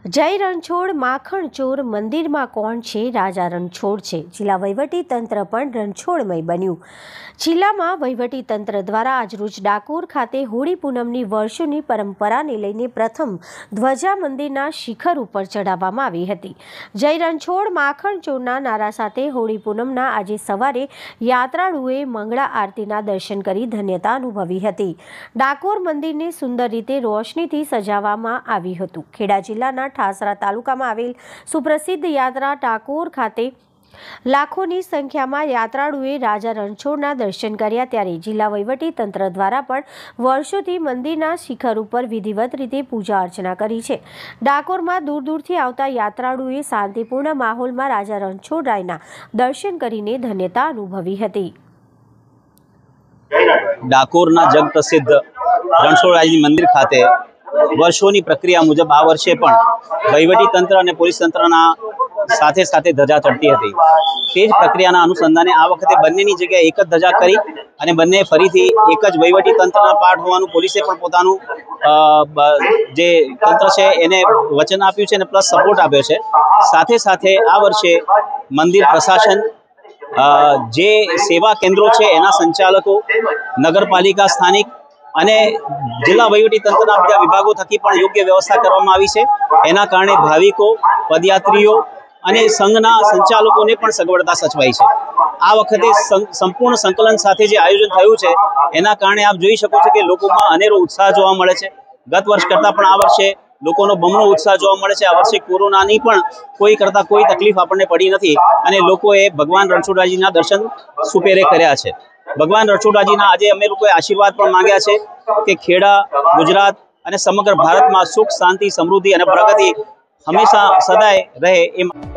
જય રણછોડ માખણ ચોર મંદિરમાં કોણ છે? રાજા રણછોડ છે। જિલ્લા વહીવટી તંત્ર પણ રણછોડમય બન્યું। જિલ્લામાં વહીવટી તંત્ર દ્વારા આજરોજ ડાકોર ખાતે હોળી પૂનમની વર્ષોની પરંપરાને લઈને પ્રથમ ધ્વજા મંદિરના શિખર ઉપર ચડાવવામાં આવી હતી। જય રણછોડ માખણ ચોરના નારા સાથે હોળી પૂનમના આજે સવારે યાત્રાળુઓએ મંગળા આરતીના દર્શન કરી ધન્યતા અનુભવી હતી। ડાકોર મંદિરને સુંદર રીતે રોશનીથી સજાવવામાં આવ્યું હતું। ખેડા જિલ્લાના ઠાસરા તાલુકામાં આવેલ સુપ્રસિદ્ધ યાત્રા ડાકોર ખાતે લાખોની સંખ્યામાં યાત્રાળુઓએ રાજા રણછોડના દર્શન કર્યા। ત્યારે જિલ્લા વહીવટી તંત્ર દ્વારા પણ વર્ષોથી મંદિરના શિખર ઉપર વિધિવત રીતે પૂજા અર્ચના કરી છે। ડાકોરમાં દૂર દૂરથી આવતા યાત્રાળુઓએ શાંતિપૂર્ણ માહોલમાં રાજા રણછોડરાયના દર્શન કરીને ધન્યતા અનુભવી હતી। ડાકોરના જગપ્રસિદ્ધ રણછોડરાયજી મંદિર ખાતે વર્ષોની પ્રક્રિયા મુજબ આ વર્ષે પણ વહીવટી તંત્ર અને પોલીસ તંત્રના સાથે સાથે ધજા ચડતી હતી। તે જ પ્રક્રિયાના અનુસંધાને આ વખતે બંનેની જગ્યાએ એક જ ધજા કરી અને બંને ફરીથી એક જ વહીવટી તંત્રના પાઠ હોવાનું પોલીસે પણ પોતાનું જે તંત્ર છે એને વચન આપ્યું છે અને પ્લસ સપોર્ટ આપ્યો છે। સાથે સાથે આ વર્ષે મંદિર પ્રશાસન, જે સેવા કેન્દ્રો છે એના સંચાલકો, નગરપાલિકા સ્થાનિક અને જિલ્લા વહીવટી તંત્રના બીજા વિભાગો થકી પણ યોગ્ય વ્યવસ્થા કરવામાં આવી છે। એના કારણે ભાવિકો, પદયાત્રીઓ અને સંઘના સંચાલકોને પણ સગવડતા સચવાઈ છે। આ વખતે સંપૂર્ણ સંકલન સાથે જે આયોજન થયું છે એના કારણે આપ જોઈ શકો છો કે લોકોમાં અનેરો ઉત્સાહ જોવા મળે છે। ગત વર્ષ કરતાં પણ આ વર્ષે લોકોનો બમણો ઉત્સાહ જોવા મળે છે। આ વર્ષે કોરોનાની પણ કોઈ તકલીફ આપણને પડી નથી અને લોકોએ ભગવાન રણછોડરાયજીના દર્શન સુપેરે કર્યા છે। ભગવાન રણછોડરાયજીના આજે અમે લોકોએ આશીર્વાદ પણ માંગ્યા છે કે ખેડા, ગુજરાત અને સમગ્ર ભારતમાં સુખ, શાંતિ, સમૃદ્ધિ અને પ્રગતિ હંમેશા સદાય રહે એ